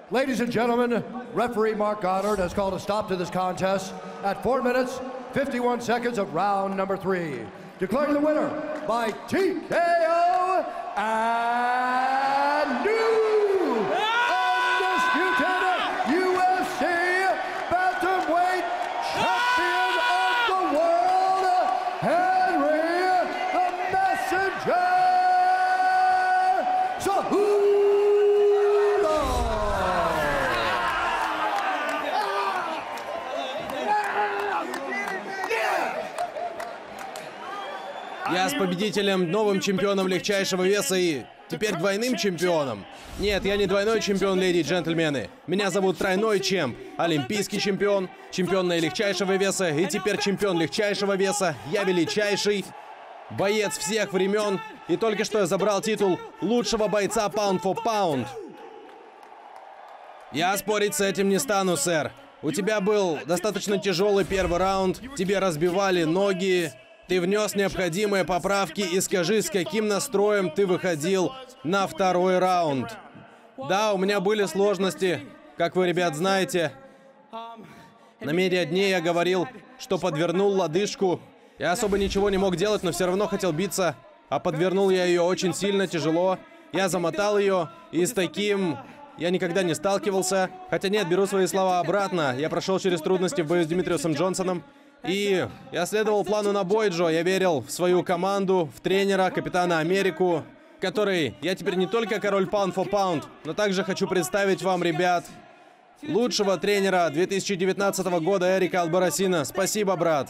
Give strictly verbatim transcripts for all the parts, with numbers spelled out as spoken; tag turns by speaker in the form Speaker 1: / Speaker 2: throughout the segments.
Speaker 1: Ladies and gentlemen, referee Mark Goddard has called a stop to this contest at four minutes, fifty-one seconds of round number three. Declaring the winner by T K O and new undisputed U F C bantamweight champion of the world, Henry the Messenger Cejudo.
Speaker 2: Я с победителем, новым чемпионом легчайшего веса и теперь двойным чемпионом. Нет, я не двойной чемпион, леди и джентльмены. Меня зовут тройной чемп. Олимпийский чемпион, чемпион легчайшего веса и теперь чемпион легчайшего веса. Я величайший боец всех времен. И только что я забрал титул лучшего бойца Pound for Pound. Я спорить с этим не стану, сэр. У тебя был достаточно тяжелый первый раунд. Тебе разбивали ноги. Ты внес необходимые поправки и скажи, с каким настроем ты выходил на второй раунд. Да, у меня были сложности, как вы, ребят, знаете. На медиа-дне я говорил, что подвернул лодыжку. Я особо ничего не мог делать, но все равно хотел биться. А подвернул я ее очень сильно, тяжело. Я замотал ее, и с таким я никогда не сталкивался. Хотя нет, беру свои слова обратно. Я прошел через трудности в бою с Димитриусом Джонсоном. И я следовал плану на бой, Джо. Я верил в свою команду, в тренера, капитана Америку, который... Я теперь не только король Pound for Pound, но также хочу представить вам, ребят, лучшего тренера две тысячи девятнадцатого года Эрика Албарасина. Спасибо, брат.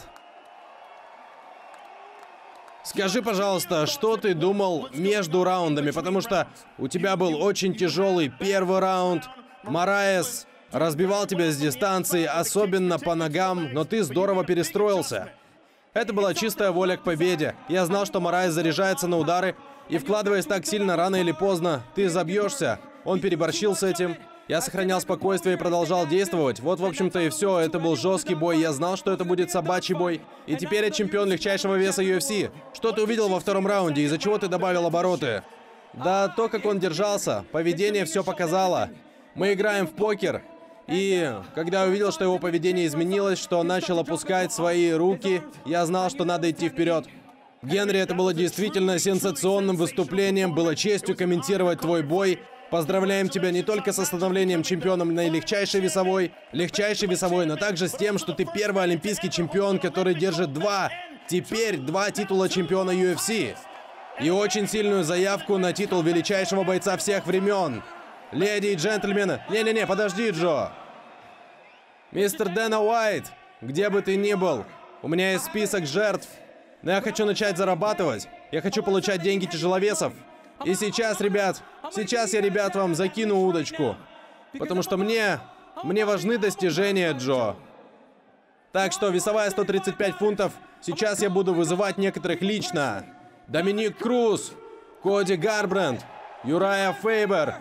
Speaker 2: Скажи, пожалуйста, что ты думал между раундами, потому что у тебя был очень тяжелый первый раунд. Мораес разбивал тебя с дистанции, особенно по ногам, но ты здорово перестроился. Это была чистая воля к победе. Я знал, что Мораес заряжается на удары, и вкладываясь так сильно, рано или поздно, ты забьешься. Он переборщил с этим. Я сохранял спокойствие и продолжал действовать. Вот, в общем-то, и все. Это был жесткий бой. Я знал, что это будет собачий бой. И теперь я чемпион легчайшего веса ю эф си. Что ты увидел во втором раунде? Из-за чего ты добавил обороты? Да, то, как он держался. Поведение все показало. Мы играем в покер. И когда я увидел, что его поведение изменилось, что он начал опускать свои руки, я знал, что надо идти вперед. Генри, это было действительно сенсационным выступлением, было честью комментировать твой бой. Поздравляем тебя не только с становлением чемпионом на легчайшей весовой, легчайшей весовой, но также с тем, что ты первый олимпийский чемпион, который держит два, теперь два титула чемпиона ю эф си. И очень сильную заявку на титул величайшего бойца всех времен. Леди и джентльмены... Не-не-не, подожди, Джо. Мистер Дэна Уайт, где бы ты ни был, у меня есть список жертв. Но я хочу начать зарабатывать. Я хочу получать деньги тяжеловесов. И сейчас, ребят, сейчас я, ребят, вам закину удочку. Потому что мне... Мне важны достижения, Джо. Так что весовая сто тридцать пять фунтов. Сейчас я буду вызывать некоторых лично. Доминик Круз, Коди Гарбранд, Юрайя Фейбер.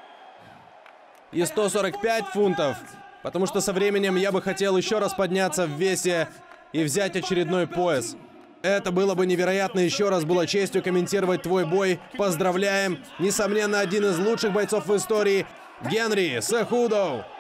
Speaker 2: И сто сорок пять фунтов, потому что со временем я бы хотел еще раз подняться в весе и взять очередной пояс. Это было бы невероятно, еще раз было честью комментировать твой бой. Поздравляем, несомненно, один из лучших бойцов в истории, Генри Cejudo.